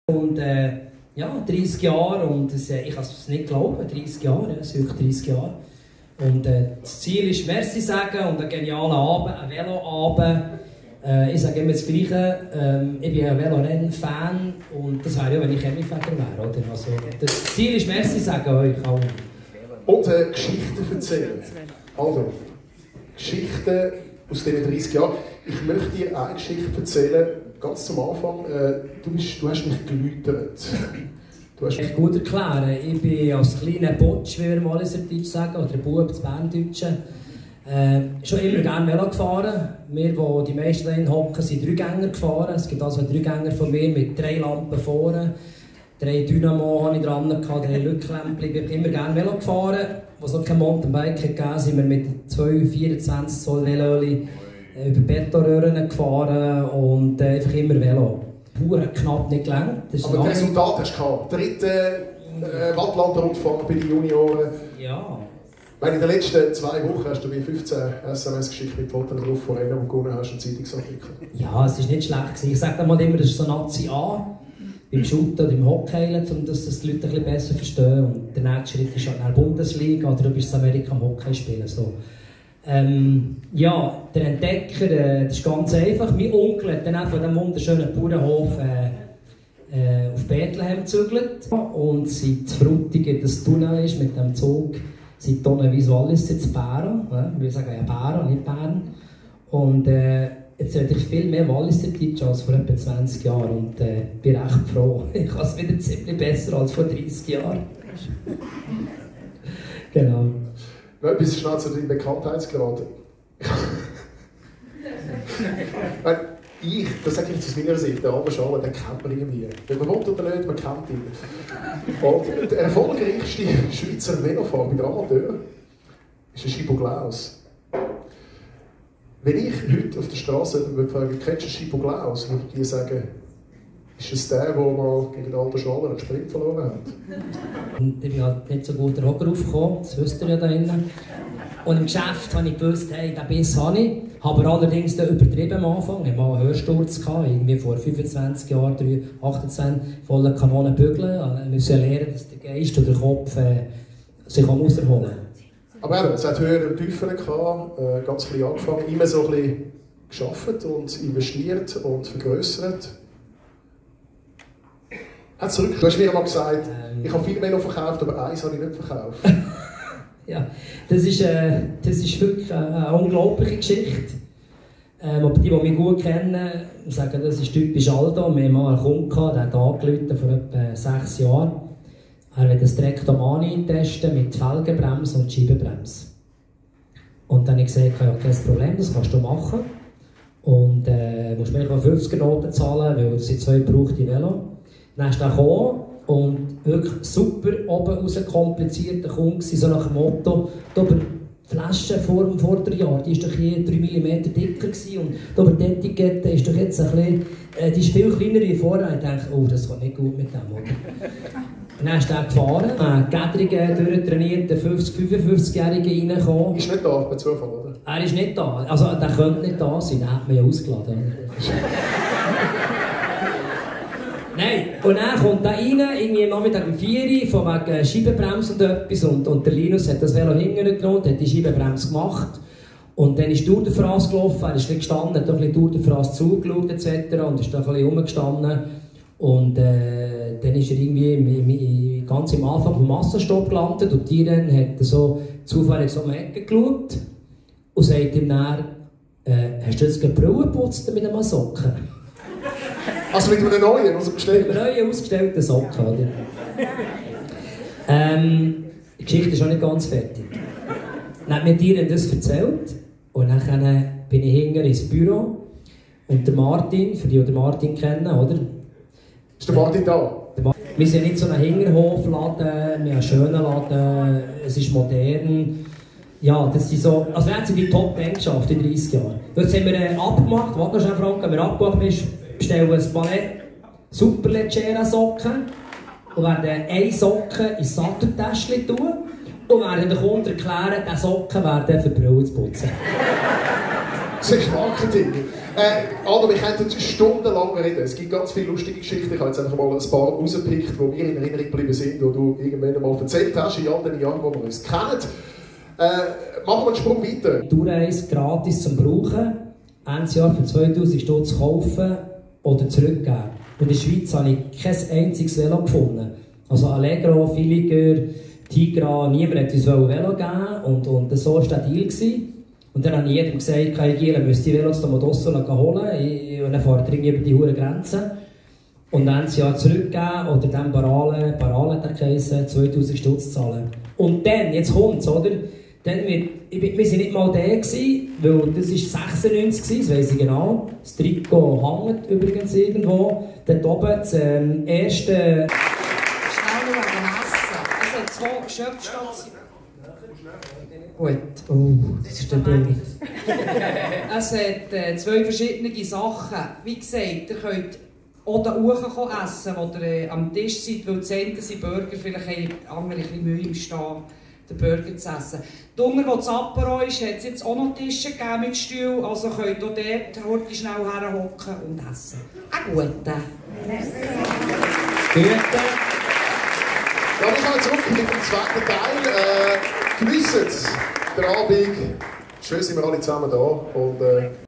Und ja, 30 Jahre und ich kann es nicht glauben, 30 Jahre, es sind wirklich 30 Jahre. Und das Ziel ist Merci sagen und einen genialen Abend, einen Veloabend. Ich sage immer das Gleiche, ich bin ein Velorennen-Fan und das wäre ja, wenn ich Chemiefäger wäre. Oder? Also, das Ziel ist Merci sagen euch allen. Und Geschichten erzählen. Also, Geschichten aus diesen 30 Jahren. Ich möchte dir eine Geschichte erzählen, ganz zum Anfang. Du hast mich geläutert. Ich kann gut erklären. Ich bin als kleiner Botsch, wie wir im Walliserdeutsch sagen, oder Bub, das Berndeutsche, schon immer gerne Velo gefahren. Wir, die die meisten hier hocken, sind Dreigänger gefahren. Es gibt also einen Dreigänger von mir mit 3 Lampen vorne. 3 Dynamo hatte ich dran, 3 Lücklämpchen. Ich bin immer gerne Velo gefahren. Als es noch kein Mountainbike gegeben, sind wir mit 2 24 Zoll Veloli über Betonröhren gefahren und einfach immer Velo. Hat knapp nicht gelangt. Aber das Resultat hast du gehabt. 3. Wattland-Rundfahrt bei den Junioren. Ja. In den letzten 2 Wochen hast du mir 15 SMS geschickt mit Fotos drauf von Rennen, die du gewonnen hast und Zeitungsartikel. Ja, es war nicht schlecht. Ich sage mal immer, das ist so Nazi A. Beim Shooten oder im Hockey, um dass die Leute ein bisschen besser verstehen. Und der nächste Schritt ist halt in der Bundesliga oder du bist in Amerika am Hockey spielen. So. Ja, der Entdecker, das ist ganz einfach. Mein Onkel hat dann auch von diesem wunderschönen Bauernhof auf Bethlehem gezügelt. Und seit Frutigen das Tunnel ist mit dem Zug, seit tonnenweise Wallis jetzt Bären. Wir sagen ja Bären, nicht Bern. Und jetzt rede ich viel mehr Walliserdeutsch als vor etwa 20 Jahren und bin recht froh. Ich kann es wieder ziemlich besser als vor 30 Jahren. Genau. Etwas schnell zu deinem Bekanntheitsgrad. Das sage ich jetzt aus meiner Sicht, der arme Schale, den kennt man irgendwie. Wenn man will oder nicht, man kennt ihn. Und der erfolgreichste Schweizer Velofahrer bei der Amateur ist der Schibo Glaus. Wenn ich heute auf der Straße frage, kennst du Schibo Glaus, würde ich dir sagen, ist es der mal gegen den alten Schwaller einen Sprint verloren hat? Und ich bin halt nicht so gut den Hocker aufgekommen, das wisst ihr ja da drinnen. Und im Geschäft habe ich gewusst, hey, den Biss habe ich. Habe allerdings übertrieben am Anfang. Ich hatte mal einen Hörsturz, irgendwie vor 25 Jahren, 28, voller Kanonen bügeln. Ich musste lernen, dass der Geist oder der Kopf sich rausholen kann. Aber eben, es hat höhere und tiefere gehabt, ganz klein angefangen, immer so ein bisschen gearbeitet und investiert und vergrössert. Du hast mir mal gesagt, ich habe viele Velo verkauft, aber eins habe ich nicht verkauft. Ja, das ist wirklich eine unglaubliche Geschichte. Aber die mich gut kennen, sagen, das ist typisch Aldo. Wir hatten mal einen Kunden, der hat angerufen vor etwa 6 Jahren. Er will das Trectomani testen mit Felgenbremse und Scheibenbremse. Und dann habe ich gesagt, ja, kein Problem, das kannst du machen. Und musst mir 50er Noten zahlen, weil das sind 2 gebrauchte Velo. Dann ist er gekommen und wirklich super oben raus komplizierter Kunde, so nach dem Motto, die Flasche vor dem Vorderjahr, die war doch hier 3 mm dicker gewesen, und die Etikette ist doch jetzt ein bisschen, die ist viel kleiner wie vorher. Ich dachte, oh, das geht nicht gut mit dem, oder? Und dann ist er gefahren, Gäderungen durchtrainiert, der 50-55-Jährige reingekommen. Ist nicht da, bei Zufall, oder? Er ist nicht da, also der könnte nicht da sein, den hat man ja ausgeladen. Nein, und dann kommt er rein, irgendwie am Nachmittag um 4 Uhr, von wegen Scheibenbremse und etwas. Und der Linus hat das Velo hinten genommen, hat die Scheibenbremse gemacht. Und dann ist Tour de France gelaufen, er ist gestanden, hat ein bisschen Tour de France zugeschaut etc. und ist da ein bisschen rumgestanden. Und dann ist er irgendwie ganz am Anfang vom Massenstopp gelandet und die dann hat so zufällig so um die Ecke geschaut und sagt ihm dann, hast du jetzt die Brille geputzt mit einem Socken? Also mit einem neuen, ausgestellten? Mit einem neuen ausgestellten Socken, oder? Die Geschichte ist auch nicht ganz fertig. Dann hat mir die das erzählt und dann bin ich hinten ins Büro und der Martin, für die den Martin kennen, oder? Ist der Martin da? Wir sind nicht so ein Hinterhofladen, wir haben einen schönen Laden, es ist modern. Ja, das sind so, also wir haben die Top-Band-Schaft in 30 Jahren. Jetzt haben wir abgemacht, warte noch schnell, Frank, haben wir abgemacht, bestellen ein Palett super leggera Socken und werden eine Socke ins Satteltäschchen tun und werden den Kunden erklären, diese Socken werden für die Brille zu putzen. Das ist Marketing. Adam, wir könnten stundenlang reden. Es gibt ganz viele lustige Geschichten. Ich habe jetzt einfach mal ein paar rausgepickt, die mir in Erinnerung geblieben sind, die du irgendwann mal erzählt hast, in all den Jahren, wo wir uns kennen. Machen wir einen Sprung weiter. Die Tourreise gratis zum Brauchen, ein Jahr für 2000 Stutz kaufen oder zurückgeben. In der Schweiz habe ich kein einziges Velo gefunden. Also Allegro, Filiger, Tigra, niemand hat uns ein Velo geben und das war der Deal. Und dann habe ich jedem gesagt, ich müsste die Velos mal draussen holen und dann fahrt ihr über die hohen Grenzen. Und dann ein Jahr zurückgeben oder dann Parale hat er geheißen, 2000 Stutz zahlen. Und dann, jetzt kommt es, oder? Dann wir waren nicht mal der, weil das war 96, das weiss ich genau. Das Trikot hängt übrigens irgendwo. Dort oben das erste... Schnell noch wegen Essen. Es hat 2 Schöpfstationen. Gut. Oh, das ist der Blöd. Es hat 2 verschiedene Sachen. Wie gesagt, ihr könnt auch da hoch essen, wo ihr am Tisch seid, weil das eine sind Burger, vielleicht haben andere ein bisschen Mühe im Stehen, den Burger zu essen. Drunter, wo das Apero ist, hat es jetzt auch noch Tische gegeben mit Stühlen, also könnt ihr dort heute schnell herhocken und essen. Einen guten. Guten. Ja, wir kommen zurück mit dem zweiten Teil. Geniessen den Abend. Schön sind wir alle zusammen da. Und,